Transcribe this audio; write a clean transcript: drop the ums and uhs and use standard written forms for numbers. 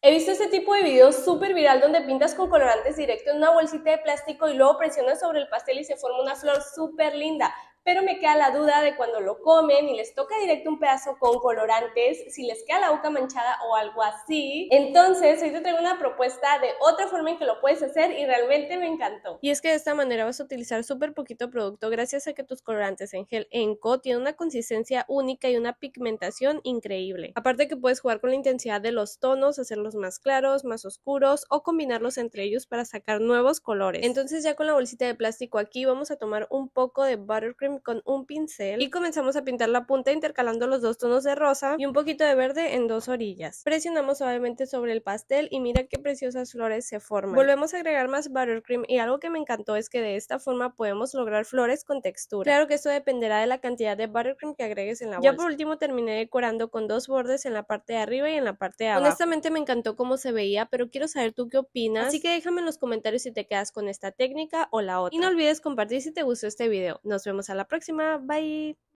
He visto este tipo de videos súper viral donde pintas con colorantes directo en una bolsita de plástico y luego presionas sobre el pastel y se forma una flor súper linda. Pero me queda la duda de cuando lo comen y les toca directo un pedazo con colorantes, si les queda la boca manchada o algo así. Entonces, hoy te traigo una propuesta de otra forma en que lo puedes hacer y realmente me encantó. Y es que de esta manera vas a utilizar súper poquito producto gracias a que tus colorantes en gel Enco tienen una consistencia única y una pigmentación increíble. Aparte que puedes jugar con la intensidad de los tonos, hacerlos más claros, más oscuros o combinarlos entre ellos para sacar nuevos colores. Entonces ya con la bolsita de plástico aquí vamos a tomar un poco de buttercream con un pincel y comenzamos a pintar la punta intercalando los dos tonos de rosa y un poquito de verde en dos orillas. Presionamos suavemente sobre el pastel y mira qué preciosas flores se forman. Volvemos a agregar más buttercream y algo que me encantó es que de esta forma podemos lograr flores con textura. Claro que esto dependerá de la cantidad de buttercream que agregues en la bolsa. Ya por último terminé decorando con dos bordes en la parte de arriba y en la parte de abajo. Honestamente me encantó cómo se veía, pero quiero saber tú qué opinas, así que déjame en los comentarios si te quedas con esta técnica o la otra. Y no olvides compartir si te gustó este video. Nos vemos a la próxima, bye.